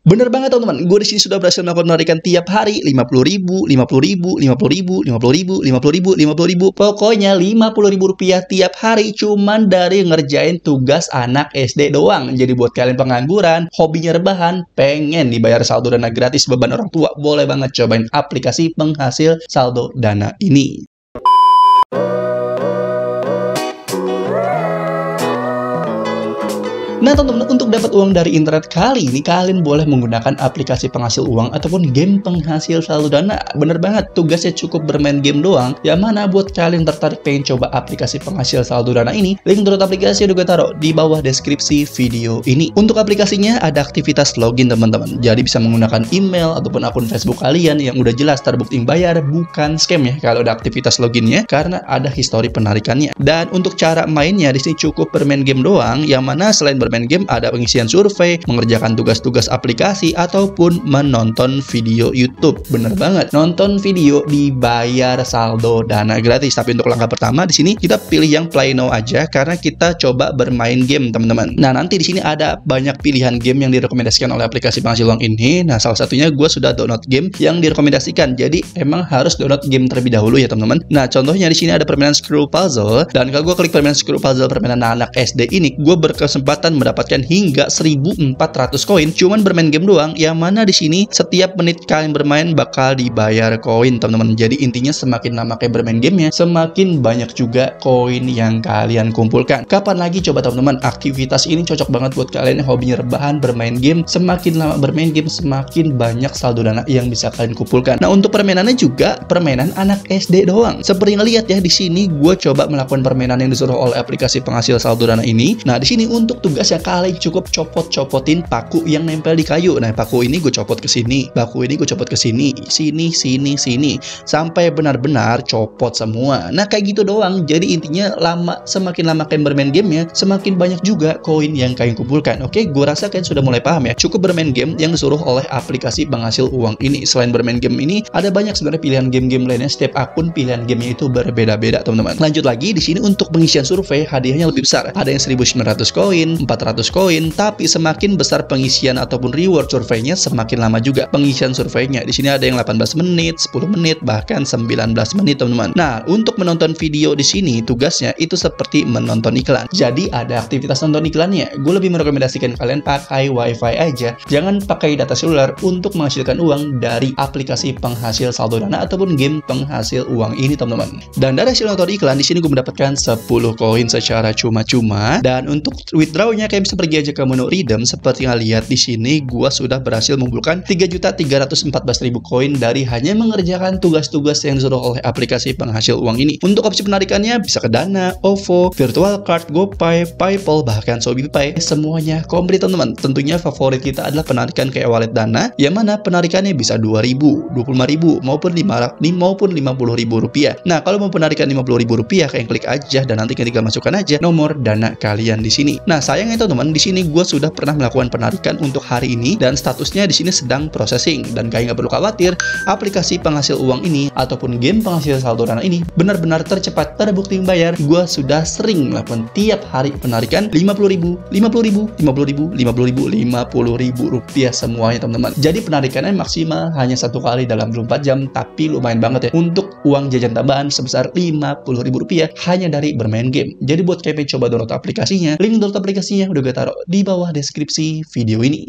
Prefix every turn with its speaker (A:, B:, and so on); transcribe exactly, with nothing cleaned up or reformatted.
A: Bener banget teman-teman, gue di sini sudah berhasil melakukan penarikan tiap hari lima puluh ribu, lima puluh ribu, lima puluh ribu, lima puluh ribu, lima puluh ribu, lima puluh ribu, pokoknya lima puluh ribu rupiah tiap hari cuman dari ngerjain tugas anak S D doang. Jadi buat kalian pengangguran, hobinya rebahan, pengen dibayar saldo dana gratis beban orang tua, boleh banget cobain aplikasi penghasil saldo dana ini. Nah teman-teman, untuk dapat uang dari internet kali ini kalian boleh menggunakan aplikasi penghasil uang ataupun game penghasil saldo dana. Bener banget, tugasnya cukup bermain game doang. Yang mana buat kalian tertarik pengen coba aplikasi penghasil saldo dana ini, link download aplikasi udah gue taruh di bawah deskripsi video ini. Untuk aplikasinya ada aktivitas login teman-teman. Jadi bisa menggunakan email ataupun akun Facebook kalian yang udah jelas terbukti bayar, bukan scam ya kalau ada aktivitas loginnya, karena ada histori penarikannya. Dan untuk cara mainnya di sini cukup bermain game doang, yang mana selain bermain game ada pengisian survei, mengerjakan tugas-tugas aplikasi, ataupun menonton video YouTube. Bener banget, nonton video dibayar saldo dana gratis. Tapi untuk langkah pertama di sini kita pilih yang play now aja karena kita coba bermain game teman-teman. Nah nanti di sini ada banyak pilihan game yang direkomendasikan oleh aplikasi penghasil uang ini. Nah salah satunya gue sudah download game yang direkomendasikan. Jadi emang harus download game terlebih dahulu ya teman-teman. Nah contohnya di sini ada permainan Screw Puzzle, dan kalau gue klik permainan Screw Puzzle permainan anak S D ini, gue berkesempatan mendapatkan hingga seribu empat ratus koin cuman bermain game doang, yang mana di sini setiap menit kalian bermain bakal dibayar koin teman-teman. Jadi intinya semakin lama kayak bermain gamenya, semakin banyak juga koin yang kalian kumpulkan. Kapan lagi coba teman-teman, aktivitas ini cocok banget buat kalian yang hobinya rebahan bermain game. Semakin lama bermain game, semakin banyak saldo dana yang bisa kalian kumpulkan. Nah untuk permainannya juga permainan anak S D doang. Seperti ngeliat ya di sini gue coba melakukan permainan yang disuruh oleh aplikasi penghasil saldo dana ini. Nah di sini untuk tugas yang kalian cukup copot-copotin paku yang nempel di kayu. Nah paku ini gue copot ke sini, paku ini gue copot ke sini, sini, sini, sini, sampai benar-benar copot semua. Nah kayak gitu doang. Jadi intinya lama, semakin lama kalian bermain gamenya, semakin banyak juga koin yang kalian kumpulkan. Oke, gue rasa kalian sudah mulai paham ya. Cukup bermain game yang disuruh oleh aplikasi penghasil uang ini. Selain bermain game ini, ada banyak sebenarnya pilihan game-game lainnya. Setiap akun pilihan gamenya itu berbeda-beda teman-teman. Lanjut lagi di sini untuk pengisian survei, hadiahnya lebih besar. Ada yang seribu sembilan ratus koin, empat ratus koin, tapi semakin besar pengisian ataupun reward surveinya, semakin lama juga pengisian surveinya. Di sini ada yang delapan belas menit, sepuluh menit, bahkan sembilan belas menit teman-teman. Nah, untuk menonton video di sini tugasnya itu seperti menonton iklan. Jadi ada aktivitas nonton iklannya. Gue lebih merekomendasikan kalian pakai wifi aja. Jangan pakai data seluler untuk menghasilkan uang dari aplikasi penghasil saldo dana ataupun game penghasil uang ini teman-teman. Dan dari hasil nonton iklan di sini gue mendapatkan sepuluh koin secara cuma-cuma. Dan untuk withdrawnya kalian bisa pergi aja ke menu redeem. Seperti yang lihat di sini, gua sudah berhasil mengumpulkan tiga juta tiga ratus empat belas ribu koin dari hanya mengerjakan tugas-tugas yang disuruh oleh aplikasi penghasil uang ini. Untuk opsi penarikannya bisa ke Dana, O V O, Virtual Card, GoPay, PayPal, bahkan ShopeePay. Semuanya komplit teman-teman. Tentunya favorit kita adalah penarikan ke e-wallet Dana, yang mana penarikannya bisa dua ribu, dua puluh lima ribu, maupun lima puluh ribu rupiah. Nah, kalau mau penarikan lima puluh ribu rupiah, kalian klik aja dan nanti tinggal masukkan aja nomor Dana kalian di sini. Nah, sayangnya teman-teman, di sini gue sudah pernah melakukan penarikan untuk hari ini dan statusnya di sini sedang processing. Dan kalian nggak perlu khawatir, aplikasi penghasil uang ini ataupun game penghasil saldo dana ini benar-benar tercepat, terbukti membayar. Gue sudah sering melakukan tiap hari penarikan lima puluh ribu, lima puluh ribu, lima puluh ribu, lima puluh ribu, lima puluh ribu rupiah semuanya teman-teman. Jadi penarikannya maksimal hanya satu kali dalam dua puluh empat jam, tapi lumayan banget ya untuk uang jajan tambahan sebesar lima puluh ribu rupiah hanya dari bermain game. Jadi buat kalian coba download aplikasinya, link download aplikasinya udah gue taruh di bawah deskripsi video ini.